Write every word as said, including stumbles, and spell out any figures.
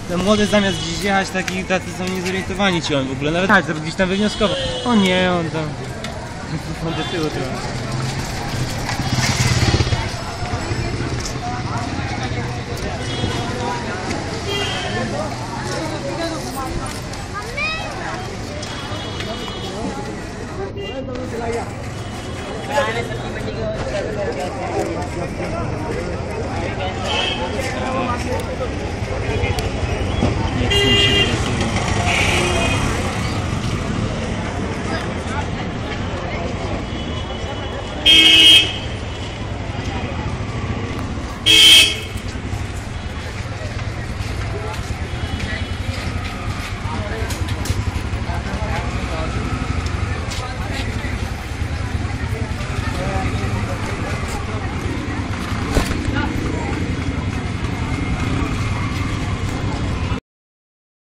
ten młody zamiast gdzieś jechać, taki, tacy są niezorientowani ci on w ogóle, nawet tak, gdzieś tam wywnioskował. O nie, on tam... on do tyłu trochę.